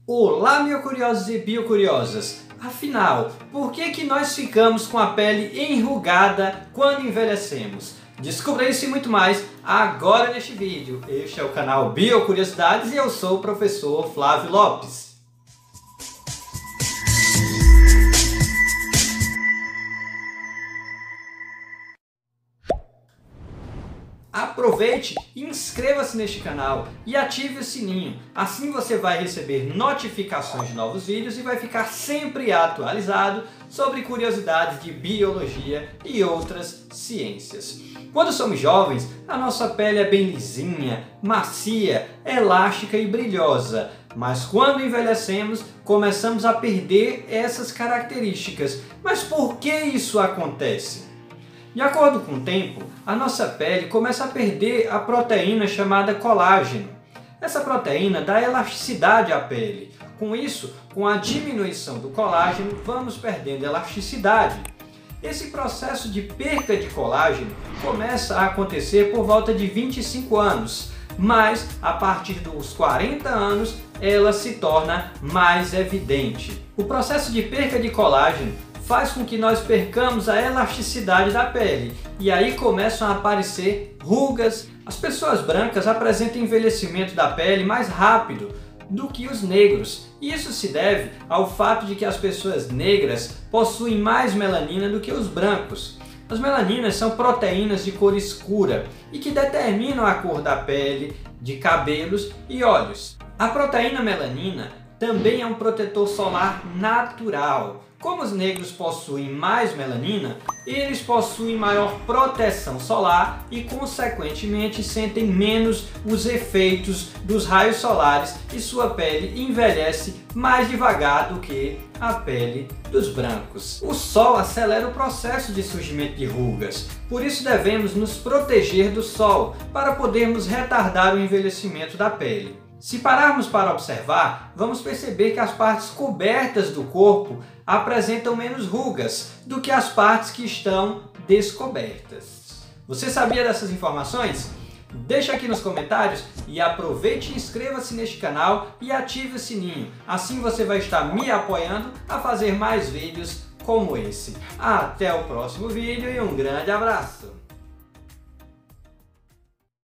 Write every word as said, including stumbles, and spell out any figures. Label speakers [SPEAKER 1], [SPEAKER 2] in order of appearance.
[SPEAKER 1] Olá, biocuriosos e biocuriosas! Afinal, por que que nós ficamos com a pele enrugada quando envelhecemos? Descubra isso e muito mais agora neste vídeo. Este é o canal Biocuriosidades e eu sou o professor Flávio Lopes. Aproveite e inscreva-se neste canal e ative o sininho, assim você vai receber notificações de novos vídeos e vai ficar sempre atualizado sobre curiosidades de biologia e outras ciências. Quando somos jovens, a nossa pele é bem lisinha, macia, elástica e brilhosa, mas quando envelhecemos, começamos a perder essas características. Mas por que isso acontece? De acordo com o tempo, a nossa pele começa a perder a proteína chamada colágeno. Essa proteína dá elasticidade à pele. Com isso, com a diminuição do colágeno, vamos perdendo elasticidade. Esse processo de perda de colágeno começa a acontecer por volta de vinte e cinco anos, mas a partir dos quarenta anos ela se torna mais evidente. O processo de perda de colágeno faz com que nós percamos a elasticidade da pele e aí começam a aparecer rugas. As pessoas brancas apresentam envelhecimento da pele mais rápido do que os negros. Isso se deve ao fato de que as pessoas negras possuem mais melanina do que os brancos. As melaninas são proteínas de cor escura e que determinam a cor da pele, de cabelos e olhos. A proteína melanina também é um protetor solar natural. Como os negros possuem mais melanina, eles possuem maior proteção solar e, consequentemente, sentem menos os efeitos dos raios solares e sua pele envelhece mais devagar do que a pele dos brancos. O sol acelera o processo de surgimento de rugas, por isso devemos nos proteger do sol para podermos retardar o envelhecimento da pele. Se pararmos para observar, vamos perceber que as partes cobertas do corpo apresentam menos rugas do que as partes que estão descobertas. Você sabia dessas informações? Deixa aqui nos comentários e aproveite e inscreva-se neste canal e ative o sininho. Assim você vai estar me apoiando a fazer mais vídeos como esse. Até o próximo vídeo e um grande abraço!